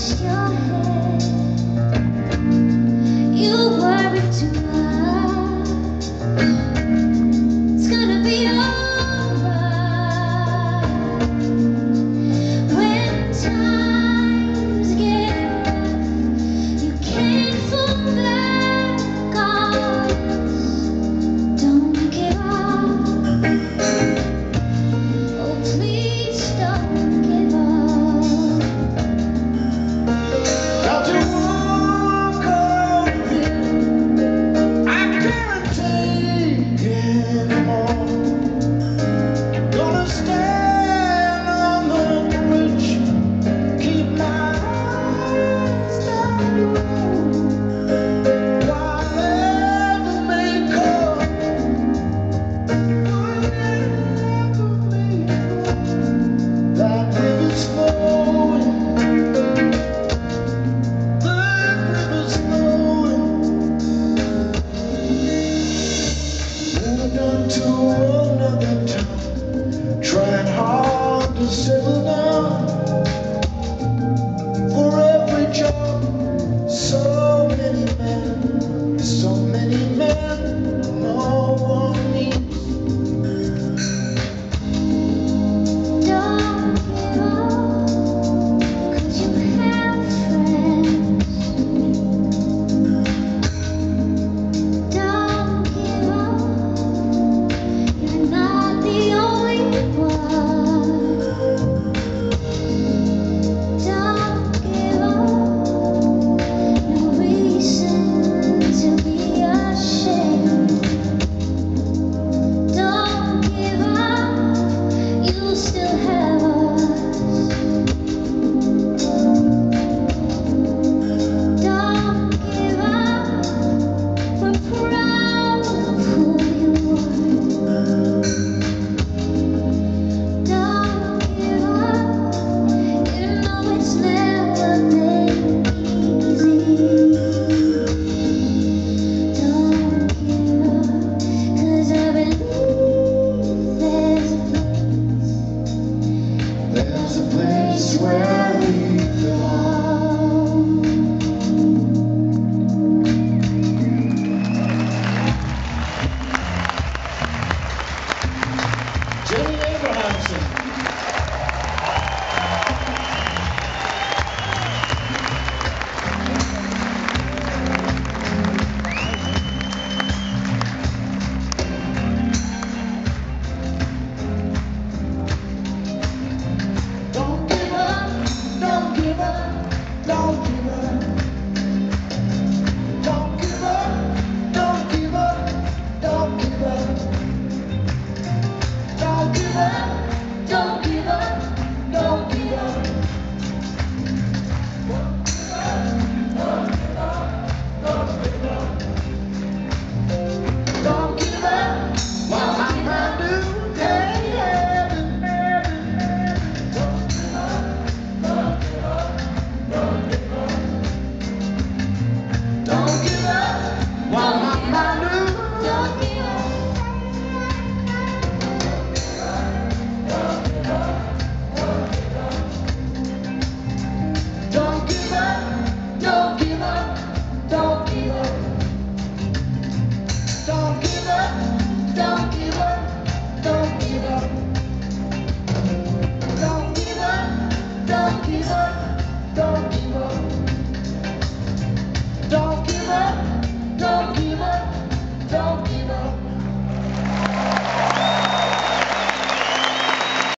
rest your head. You worry too much. It's gonna be alright. When times get rough, you can't fall back on us. Don't give up. Oh, please don't give up. I'll do walk on you. I can't take anymore. Gonna stand on the bridge, keep my eyes down the road. Whatever may come, whatever may go, that river's flowing. That river's flowing. Moved on to another town, trying hard to settle down. For every job, so many men, no one needs. Don't give up, 'cause you have friends. Don't give up, you're not the only one. Don't give up, no reason to be ashamed. Don't give up, you still have us. Don't give up, we're proud of who you are. Don't give up, you know it's never been easy. Don't give up, 'cause I believe there's a place where we belong. Jenny Abrahamson. Don't give up, don't give up, don't give up. Don't give up, don't give up, don't give up. Don't give up, don't give up, don't give up. Don't give up, while my mind do, yeah, yeah. Don't give up, don't give up, don't give up. Don't give up, while my mind do, Don't give up. don't give up, don't give up, don't give up. Don't give up, don't give up, don't give up. Don't give up, don't give up.